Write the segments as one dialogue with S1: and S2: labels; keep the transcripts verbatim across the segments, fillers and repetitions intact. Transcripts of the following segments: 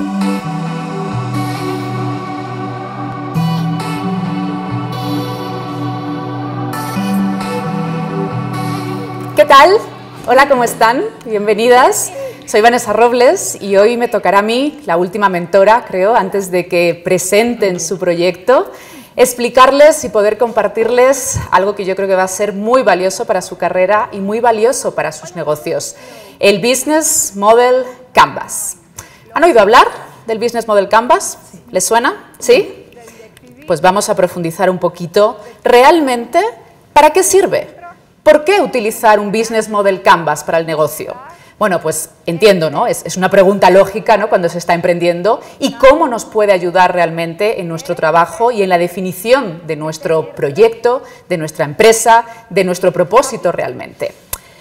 S1: ¿Qué tal? Hola, ¿cómo están? Bienvenidas. Soy Vanessa Robles y hoy me tocará a mí, la última mentora, creo, antes de que presenten su proyecto, explicarles y poder compartirles algo que yo creo que va a ser muy valioso para su carrera y muy valioso para sus negocios, el Business Model Canvas. ¿Han oído hablar del Business Model Canvas? ¿Les suena? ¿Sí? Pues vamos a profundizar un poquito. ¿Realmente para qué sirve? ¿Por qué utilizar un Business Model Canvas para el negocio? Bueno, pues entiendo, ¿no? Es, es una pregunta lógica, ¿no?, cuando se está emprendiendo, y cómo nos puede ayudar realmente en nuestro trabajo y en la definición de nuestro proyecto, de nuestra empresa, de nuestro propósito realmente.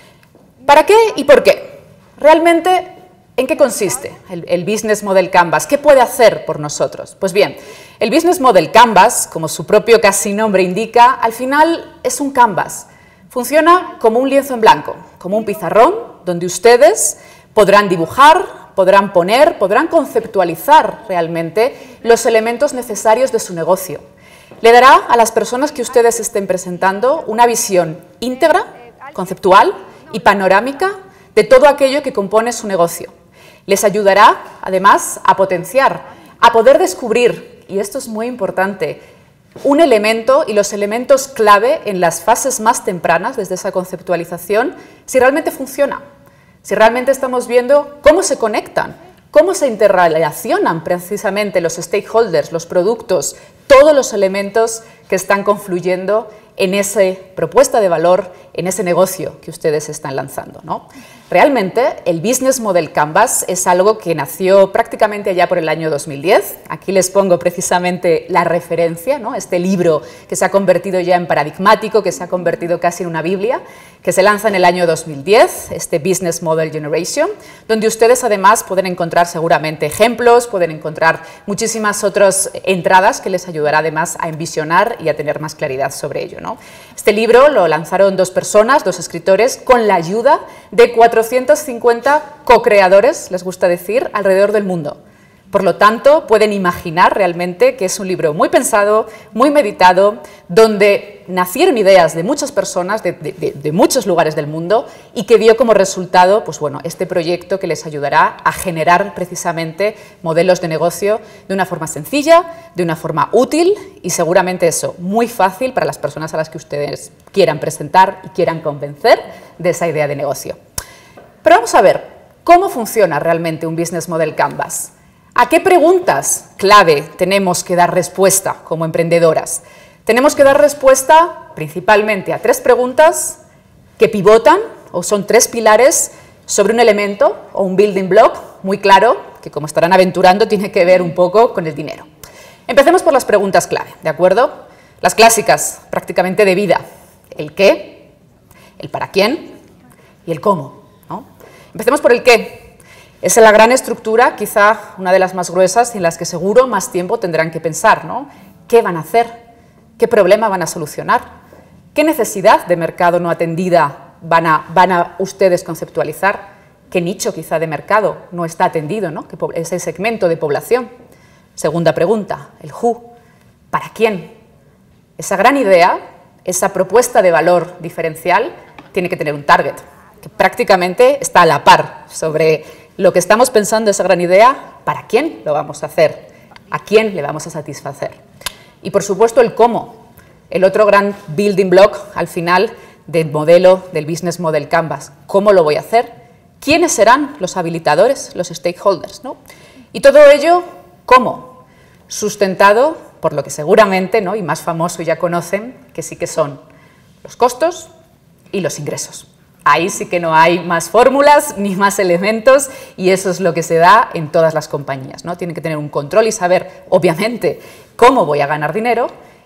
S1: ¿Para qué y por qué? Realmente, ¿en qué consiste el, el Business Model Canvas? ¿Qué puede hacer por nosotros? Pues bien, el Business Model Canvas, como su propio casi nombre indica, al final es un canvas. Funciona como un lienzo en blanco, como un pizarrón, donde ustedes podrán dibujar, podrán poner, podrán conceptualizar realmente los elementos necesarios de su negocio. Le dará a las personas que ustedes estén presentando una visión íntegra, conceptual y panorámica de todo aquello que compone su negocio. Les ayudará, además, a potenciar, a poder descubrir, y esto es muy importante, un elemento y los elementos clave en las fases más tempranas, desde esa conceptualización, si realmente funciona, si realmente estamos viendo cómo se conectan, cómo se interrelacionan precisamente los stakeholders, los productos, todos los elementos que están confluyendo en esa propuesta de valor, en ese negocio que ustedes están lanzando, ¿no? Realmente, el Business Model Canvas es algo que nació prácticamente allá por el año dos mil diez. Aquí les pongo precisamente la referencia, ¿no?, este libro que se ha convertido ya en paradigmático, que se ha convertido casi en una Biblia, que se lanza en el año dos mil diez, este Business Model Generation, donde ustedes además pueden encontrar seguramente ejemplos, pueden encontrar muchísimas otras entradas que les ayudará además a envisionar y a tener más claridad sobre ello, ¿no? Este libro lo lanzaron dos personas, dos escritores, con la ayuda de cuatrocientos cincuenta co-creadores, les gusta decir, alrededor del mundo. Por lo tanto, pueden imaginar realmente que es un libro muy pensado, muy meditado, donde nacieron ideas de muchas personas, de, de, de muchos lugares del mundo, y que dio como resultado, pues bueno, este proyecto que les ayudará a generar precisamente modelos de negocio de una forma sencilla, de una forma útil y seguramente eso, muy fácil para las personas a las que ustedes quieran presentar y quieran convencer de esa idea de negocio. Pero vamos a ver, ¿cómo funciona realmente un Business Model Canvas? ¿A qué preguntas clave tenemos que dar respuesta como emprendedoras? Tenemos que dar respuesta principalmente a tres preguntas que pivotan o son tres pilares sobre un elemento o un building block muy claro que, como estarán aventurando, tiene que ver un poco con el dinero. Empecemos por las preguntas clave, ¿de acuerdo? Las clásicas, prácticamente de vida. El qué, el para quién y el cómo, ¿no? Empecemos por el qué. Es la gran estructura, quizá una de las más gruesas y en las que seguro más tiempo tendrán que pensar, ¿no? ¿Qué van a hacer? ¿Qué problema van a solucionar? ¿Qué necesidad de mercado no atendida van a, van a ustedes conceptualizar? ¿Qué nicho quizá de mercado no está atendido, ¿no?, ese segmento de población? Segunda pregunta, el who. ¿Para quién? Esa gran idea, esa propuesta de valor diferencial tiene que tener un target, que prácticamente está a la par sobre lo que estamos pensando, esa gran idea, ¿para quién lo vamos a hacer? ¿A quién le vamos a satisfacer? Y por supuesto el cómo, el otro gran building block al final del modelo del Business Model Canvas. ¿Cómo lo voy a hacer? ¿Quiénes serán los habilitadores, los stakeholders, ¿no? Y todo ello, ¿cómo? Sustentado por lo que seguramente, ¿no?, y más famoso ya conocen, que sí que son los costos y los ingresos. Ahí sí que no hay más fórmulas ni más elementos y eso es lo que se da en todas las compañías, ¿no? Tienen que tener un control y saber, obviamente, cómo voy a ganar dinero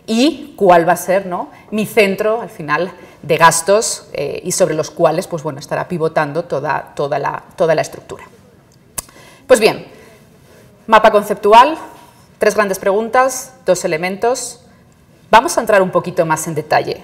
S1: y cuál va a ser, ¿no?, mi centro, al final, de gastos eh, y sobre los cuales, pues bueno, estará pivotando toda, toda, la, toda la estructura. Pues bien, mapa conceptual, tres grandes preguntas, dos elementos. Vamos a entrar un poquito más en detalle.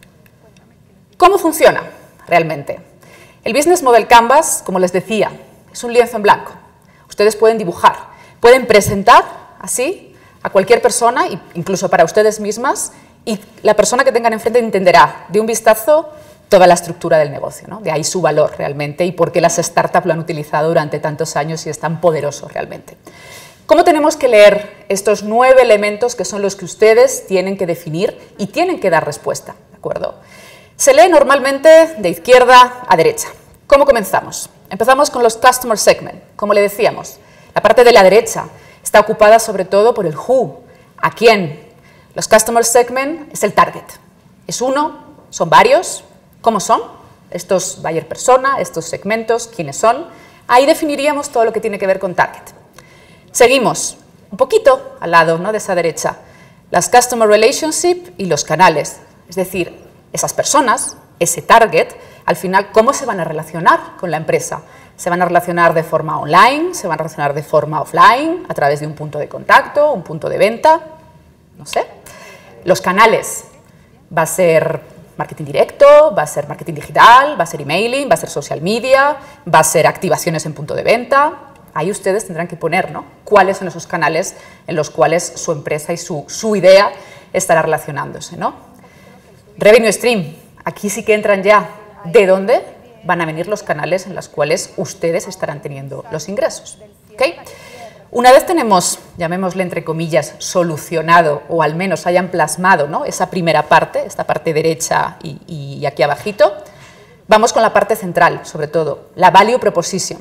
S1: ¿Cómo funciona realmente? El Business Model Canvas, como les decía, es un lienzo en blanco. Ustedes pueden dibujar, Pueden presentar así a cualquier persona, incluso para ustedes mismas, y la persona que tengan enfrente entenderá de un vistazo toda la estructura del negocio, ¿no? De ahí su valor realmente y por qué las startups lo han utilizado durante tantos años y es tan poderoso realmente. ¿Cómo tenemos que leer estos nueve elementos que son los que ustedes tienen que definir y tienen que dar respuesta? ¿De acuerdo? Se lee normalmente de izquierda a derecha. ¿Cómo comenzamos? Empezamos con los Customer Segment. Como le decíamos, la parte de la derecha está ocupada sobre todo por el who, a quién. Los Customer Segment es el target. Es uno, son varios. ¿Cómo son? Estos buyer persona, estos segmentos, ¿quiénes son? Ahí definiríamos todo lo que tiene que ver con target. Seguimos un poquito al lado, ¿no?, de esa derecha, las Customer Relationship y los canales. Es decir, esas personas, ese target, al final, ¿cómo se van a relacionar con la empresa? ¿Se van a relacionar de forma online? ¿Se van a relacionar de forma offline? ¿A través de un punto de contacto? ¿Un punto de venta? No sé. Los canales. Va a ser marketing directo, va a ser marketing digital, va a ser emailing, va a ser social media, va a ser activaciones en punto de venta. Ahí ustedes tendrán que poner, ¿no?, cuáles son esos canales en los cuales su empresa y su, su idea estará relacionándose, ¿no? Revenue stream. Aquí sí que entran ya de dónde van a venir los canales en los cuales ustedes estarán teniendo los ingresos. ¿Okay? Una vez tenemos, llamémosle entre comillas, solucionado o al menos hayan plasmado, ¿no?, esa primera parte, esta parte derecha y, y aquí abajito, vamos con la parte central, sobre todo, la value proposition.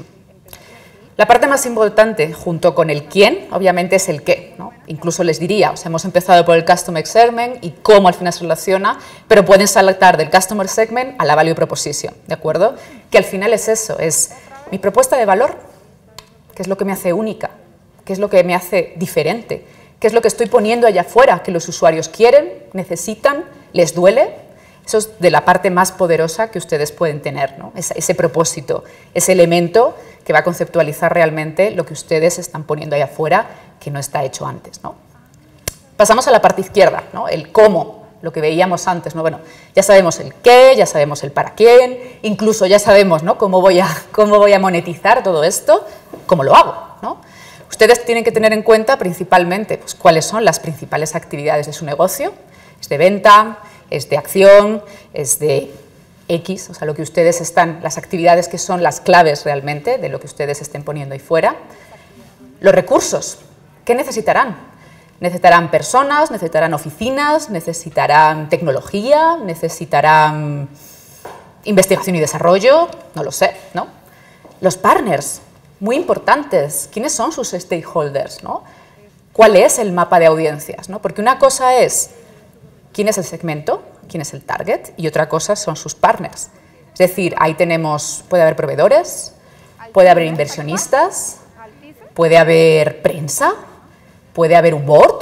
S1: La parte más importante, junto con el quién, obviamente es el qué, ¿no? Incluso les diría, o sea, hemos empezado por el Customer Segment y cómo al final se relaciona, pero pueden saltar del Customer Segment a la Value Proposition, ¿de acuerdo? Que al final es eso, es mi propuesta de valor, qué es lo que me hace única, qué es lo que me hace diferente, qué es lo que estoy poniendo allá afuera, que los usuarios quieren, necesitan, les duele. Eso es de la parte más poderosa que ustedes pueden tener, ¿no? Ese, ese propósito, ese elemento que va a conceptualizar realmente lo que ustedes están poniendo ahí afuera que no está hecho antes, ¿no? Pasamos a la parte izquierda, ¿no?, el cómo, lo que veíamos antes, ¿no? Bueno, ya sabemos el qué, ya sabemos el para quién, incluso ya sabemos, ¿no?, cómo voy a, cómo voy a monetizar todo esto, cómo lo hago, ¿no? Ustedes tienen que tener en cuenta principalmente pues, cuáles son las principales actividades de su negocio, es de venta, es de acción, es de X, o sea, lo que ustedes están, las actividades que son las claves realmente de lo que ustedes estén poniendo ahí fuera. Los recursos, ¿qué necesitarán? Necesitarán personas, necesitarán oficinas, necesitarán tecnología, necesitarán investigación y desarrollo, no lo sé, ¿no? Los partners, muy importantes, ¿quiénes son sus stakeholders, ¿no? ¿Cuál es el mapa de audiencias, ¿no? Porque una cosa es quién es el segmento, quién es el target, y otra cosa son sus partners. Es decir, ahí tenemos, puede haber proveedores, puede haber inversionistas, puede haber prensa, puede haber un board.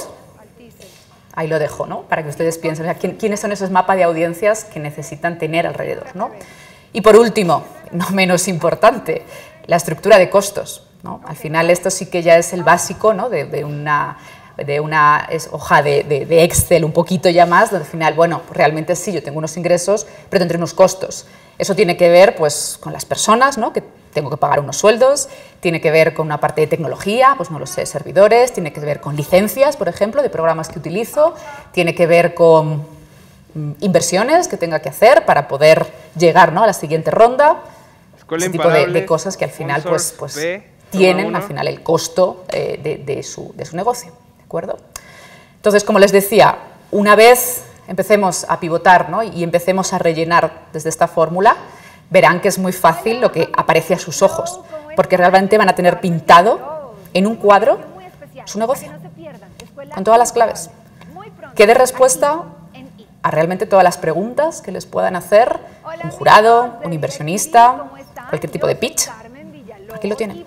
S1: Ahí lo dejo, ¿no?, para que ustedes piensen, o sea, ¿quién, quiénes son esos mapas de audiencias que necesitan tener alrededor, ¿no? Y por último, no menos importante, la estructura de costos, ¿no? Al final esto sí que ya es el básico, ¿no?, de, de una... de una es, hoja de, de, de Excel un poquito ya más, donde al final, bueno, pues realmente sí, yo tengo unos ingresos, pero tendré unos costos. Eso tiene que ver pues, con las personas, ¿no?, que tengo que pagar unos sueldos, tiene que ver con una parte de tecnología, pues no lo sé, servidores, tiene que ver con licencias, por ejemplo, de programas que utilizo, tiene que ver con mm, inversiones que tenga que hacer para poder llegar, ¿no?, a la siguiente ronda, ese tipo de, de cosas que al final pues, pues, tienen al final el costo eh, de, de, su, de su negocio. ¿De acuerdo? Entonces, como les decía, una vez empecemos a pivotar, ¿no?, y empecemos a rellenar desde esta fórmula, verán que es muy fácil lo que aparece a sus ojos, porque realmente van a tener pintado en un cuadro su negocio, con todas las claves, que dé respuesta a realmente todas las preguntas que les puedan hacer un jurado, un inversionista, cualquier tipo de pitch. Aquí lo tienen.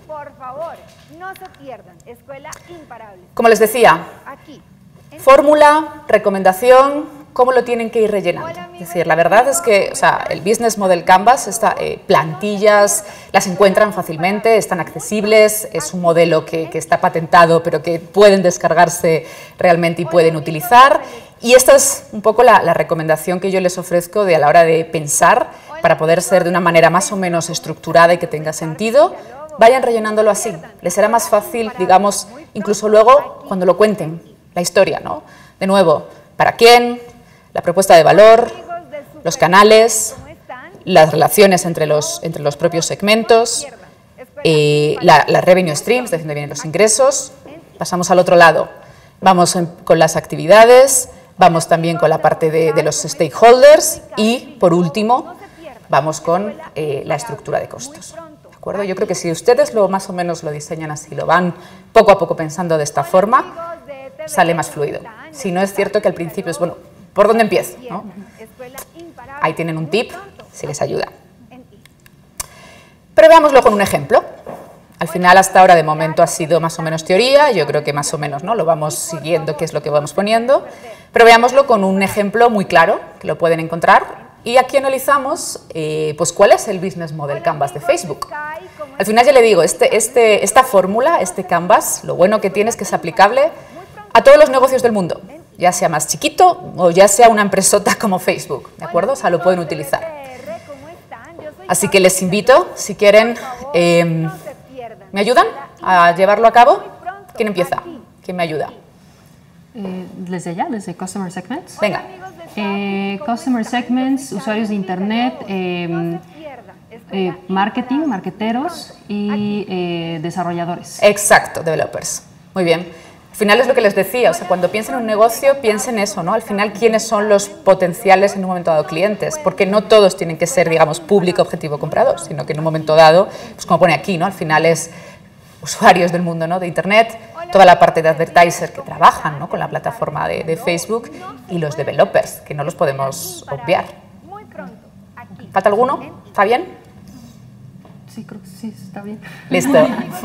S1: Como les decía, fórmula, recomendación, cómo lo tienen que ir rellenando. Es decir, la verdad es que o sea, el Business Model Canvas, está, eh, plantillas, las encuentran fácilmente, están accesibles, es un modelo que, que está patentado, pero que pueden descargarse realmente y pueden utilizar. Y esta es un poco la, la recomendación que yo les ofrezco de a la hora de pensar, para poder ser de una manera más o menos estructurada y que tenga sentido. Vayan rellenándolo así, les será más fácil, digamos, incluso luego cuando lo cuenten, la historia, ¿no? De nuevo, ¿para quién? La propuesta de valor, los canales, las relaciones entre los, entre los propios segmentos, eh, la, la revenue streams, de dónde vienen los ingresos. Pasamos al otro lado, vamos en, con las actividades, vamos también con la parte de, de los stakeholders y, por último, vamos con eh, la estructura de costos. ¿De acuerdo? Yo creo que si ustedes lo, más o menos lo diseñan así, lo van poco a poco pensando de esta forma, sale más fluido. Si no, es cierto que al principio es, bueno, ¿por dónde empiezo? ¿No? Ahí tienen un tip, si les ayuda. Pero veámoslo con un ejemplo. Al final, hasta ahora, de momento, ha sido más o menos teoría. Yo creo que más o menos, ¿no?, lo vamos siguiendo, qué es lo que vamos poniendo. Pero veámoslo con un ejemplo muy claro, que lo pueden encontrar. Y aquí analizamos eh, pues, cuál es el business model Canvas de Facebook. Al final, ya le digo, este, este, esta fórmula, este Canvas, lo bueno que tiene es que es aplicable a todos los negocios del mundo, ya sea más chiquito o ya sea una empresota como Facebook, ¿de acuerdo? O sea, lo pueden utilizar. Así que les invito, si quieren, eh, ¿me ayudan a llevarlo a cabo? ¿Quién empieza? ¿Quién me ayuda?
S2: Eh, desde ya, desde Customer Segments.
S1: Venga.
S2: Eh, customer Segments, usuarios de Internet, eh, eh, marketing, marketeros y eh, desarrolladores.
S1: Exacto, developers. Muy bien. Al final es lo que les decía, o sea, cuando piensen en un negocio, piensen eso, ¿no? Al final, ¿quiénes son los potenciales en un momento dado clientes? Porque no todos tienen que ser, digamos, público, objetivo, comprador, sino que en un momento dado, pues como pone aquí, ¿no? Al final es usuarios del mundo, ¿no?, de Internet, toda la parte de advertiser que trabajan, ¿no?, con la plataforma de, de Facebook y los developers, que no los podemos obviar. ¿Falta alguno? ¿Está bien?
S2: Sí, creo que sí, está bien.
S1: Listo.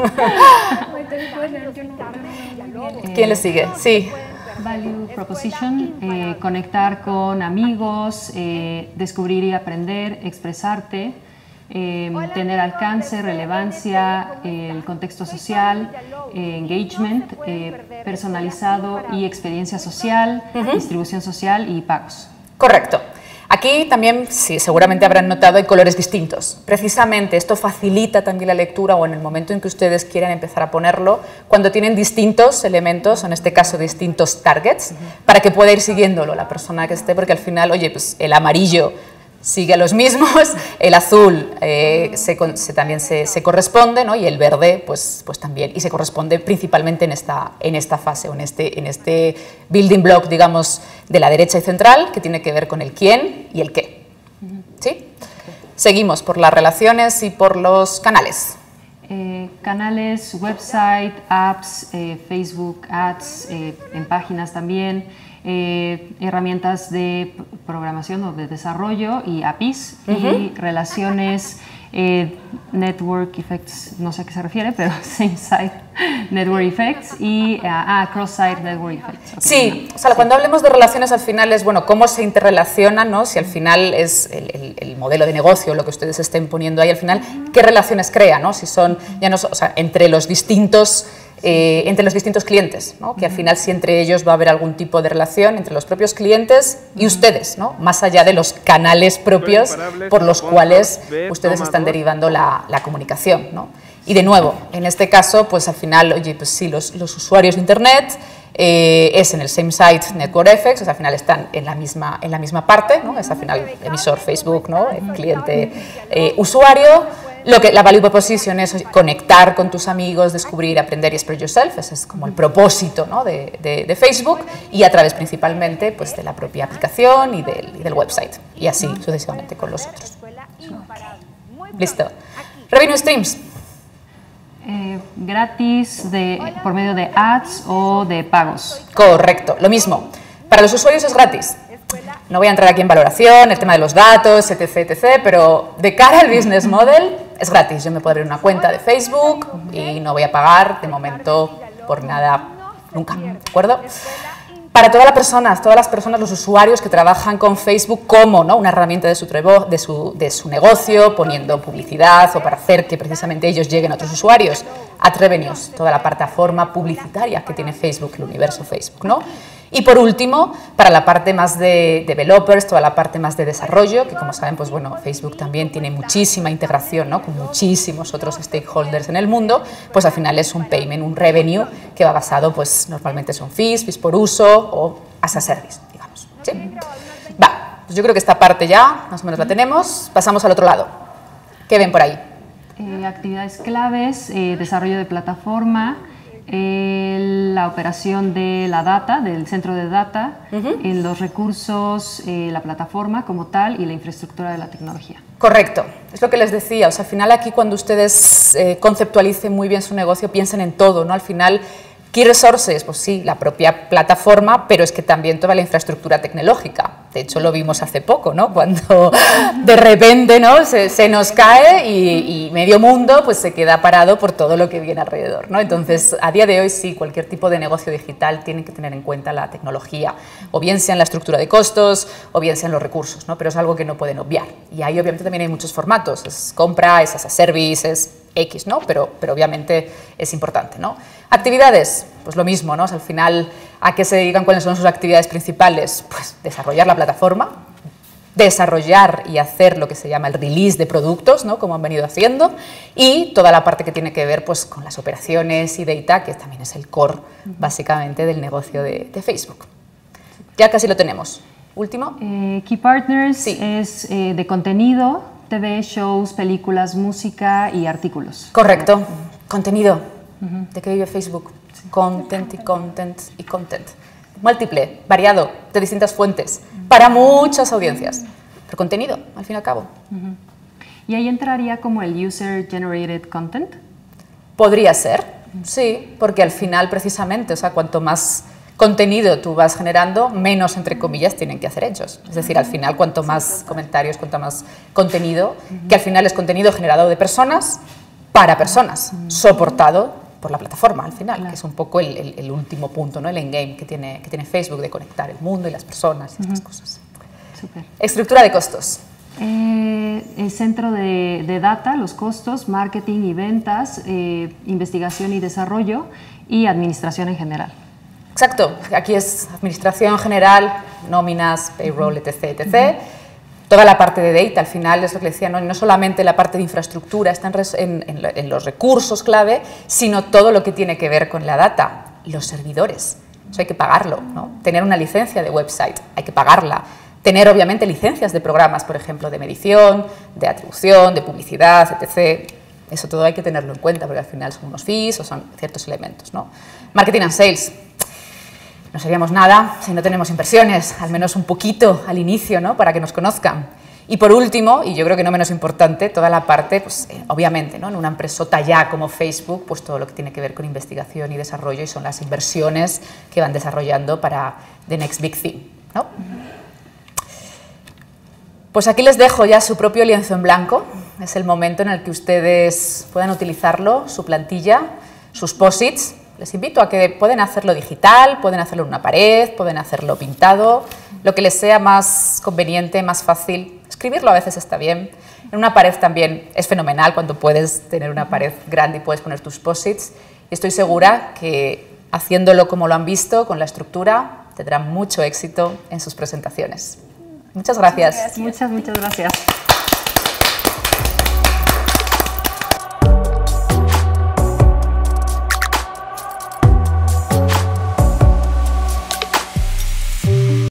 S1: ¿Quién le sigue? Sí.
S2: Value Proposition, eh, conectar con amigos, eh, descubrir y aprender, expresarte, eh, tener alcance, relevancia, eh, el contexto social, eh, engagement, eh, personalizado y experiencia social, uh-huh. distribución social y pagos.
S1: Correcto. Aquí también, sí, seguramente habrán notado, hay colores distintos. Precisamente esto facilita también la lectura o en el momento en que ustedes quieran empezar a ponerlo, cuando tienen distintos elementos, en este caso distintos targets, uh-huh. para que pueda ir siguiéndolo la persona que esté, porque al final, oye, pues el amarillo sigue a los mismos, el azul eh, se, se, también se, se corresponde, ¿no?, y el verde pues, pues también, y se corresponde principalmente en esta, en esta fase, o en este, en este building block, digamos, de la derecha y central, que tiene que ver con el quién y el qué. ¿Sí? Seguimos por las relaciones y por los canales.
S2: Eh, canales, website, apps, eh, Facebook Ads, eh, en páginas también, eh, herramientas de programación o de desarrollo y A P Is, uh-huh. y relaciones, eh, network effects, no sé a qué se refiere, pero same site network effects y ah, cross-site network effects. Okay.
S1: Sí, o sea, cuando hablemos de relaciones al final es, bueno, cómo se interrelacionan, ¿no? Si al final es el, el, el modelo de negocio, lo que ustedes estén poniendo ahí al final, ¿qué relaciones crea, ¿no? Si son, ya no, o sea, entre los distintos Eh, entre los distintos clientes, ¿no? Que al final si entre ellos va a haber algún tipo de relación entre los propios clientes y ustedes, ¿no?, más allá de los canales propios por los cuales ustedes están derivando la, la comunicación, ¿no? Y de nuevo, en este caso, pues al final, oye, pues sí, los, los usuarios de Internet eh, es en el same site network effects, o sea, al final están en la misma, en la misma parte, ¿no? Es al final emisor Facebook, ¿no?, el cliente eh, usuario. Lo que la value proposition es conectar con tus amigos, descubrir, aprender y express yourself, ese es como el propósito, ¿no?, de, de, de Facebook, y a través principalmente pues, de la propia aplicación y del, y del website, y así sucesivamente con los otros. Okay. Listo. Revenue streams.
S2: Eh, gratis de, por medio de ads o de pagos.
S1: Correcto, lo mismo. Para los usuarios es gratis. No voy a entrar aquí en valoración, el tema de los datos, etc, etcétera, pero de cara al business model es gratis. Yo me puedo abrir una cuenta de Facebook y no voy a pagar de momento por nada nunca, ¿de acuerdo? Para todas las personas, todas las personas, los usuarios que trabajan con Facebook como, ¿no?, una herramienta de su, trevo, de, su, de su negocio, poniendo publicidad o para hacer que precisamente ellos lleguen a otros usuarios ad revenues, toda la plataforma publicitaria que tiene Facebook, el universo Facebook, ¿no? Y por último, para la parte más de developers, toda la parte más de desarrollo, que como saben, pues bueno, Facebook también tiene muchísima integración, ¿no?, con muchísimos otros stakeholders en el mundo, pues al final es un payment, un revenue que va basado, pues normalmente son fees, fees por uso o as a service, digamos. ¿Sí? Va, pues yo creo que esta parte ya más o menos la tenemos. Pasamos al otro lado. ¿Qué ven por ahí?
S2: Eh, actividades claves, eh, desarrollo de plataforma, eh, la operación de la data, del centro de data, uh-huh. eh, los recursos, eh, la plataforma como tal y la infraestructura de la tecnología.
S1: Correcto, es lo que les decía, o sea, al final aquí cuando ustedes eh, conceptualicen muy bien su negocio, piensen en todo, ¿no? Al final, Key Resources, pues sí, la propia plataforma, pero es que también toda la infraestructura tecnológica. De hecho, lo vimos hace poco, ¿no?, cuando de repente, ¿no?, se, se nos cae y, y medio mundo pues se queda parado por todo lo que viene alrededor, ¿no? Entonces, a día de hoy sí, cualquier tipo de negocio digital tiene que tener en cuenta la tecnología, o bien sea en la estructura de costos, o bien sea en los recursos, ¿no? Pero es algo que no pueden obviar. Y ahí obviamente también hay muchos formatos, es compra, es as a service, es X, ¿no? Pero, pero obviamente es importante, ¿no? Actividades, pues lo mismo, ¿no? O sea, al final, ¿a qué se dedican? ¿Cuáles son sus actividades principales? Pues desarrollar la plataforma, desarrollar y hacer lo que se llama el release de productos, ¿no?, como han venido haciendo, y toda la parte que tiene que ver pues con las operaciones y data, que también es el core, básicamente, del negocio de, de Facebook. Ya casi lo tenemos. Último.
S2: Eh, Key Partners
S1: sí.
S2: es eh, de contenido, T V, shows, películas, música y artículos.
S1: Correcto. Uh-huh. Contenido. Uh-huh. ¿De qué vive Facebook? Sí. Content y content y content. Múltiple, variado, de distintas fuentes, uh-huh. para muchas audiencias. Pero contenido, al fin y al cabo.
S2: Uh-huh. ¿Y ahí entraría como el user-generated content?
S1: Podría ser, uh-huh. sí, porque al final, precisamente, o sea, cuanto más contenido tú vas generando, menos, entre comillas, tienen que hacer ellos. Es decir, al final, cuanto más comentarios, cuanto más contenido, uh-huh. que al final es contenido generado de personas para personas, uh-huh. soportado por la plataforma, al final, claro. que es un poco el, el, el último punto, ¿no?, el endgame que tiene, que tiene Facebook, de conectar el mundo y las personas y uh-huh. estas cosas.
S2: Super.
S1: Estructura de costos.
S2: Eh, el centro de, de data, los costos, marketing y ventas, eh, investigación y desarrollo y administración en general.
S1: Exacto, aquí es administración general, nóminas, payroll, etc, etcétera. Uh-huh. Toda la parte de data, al final, es lo que decía, no, no solamente la parte de infraestructura está en, en, en los recursos clave, sino todo lo que tiene que ver con la data, los servidores. Eso hay que pagarlo, ¿no? Tener una licencia de website, hay que pagarla. Tener, obviamente, licencias de programas, por ejemplo, de medición, de atribución, de publicidad, etcétera. Eso todo hay que tenerlo en cuenta, porque al final son unos fees o son ciertos elementos, ¿no? Marketing and sales. No seríamos nada si no tenemos inversiones, al menos un poquito al inicio, ¿no?, para que nos conozcan. Y por último, y yo creo que no menos importante, toda la parte, pues eh, obviamente, ¿no?, en una empresota ya como Facebook, pues todo lo que tiene que ver con investigación y desarrollo, y son las inversiones que van desarrollando para the next big thing, ¿no? Pues aquí les dejo ya su propio lienzo en blanco. Es el momento en el que ustedes puedan utilizarlo, su plantilla, sus posits. Les invito a que pueden hacerlo digital, pueden hacerlo en una pared, pueden hacerlo pintado, lo que les sea más conveniente, más fácil. Escribirlo a veces está bien. En una pared también es fenomenal cuando puedes tener una pared grande y puedes poner tus posits. Y estoy segura que haciéndolo como lo han visto, con la estructura, tendrán mucho éxito en sus presentaciones. Muchas gracias.
S2: Muchas, muchas gracias.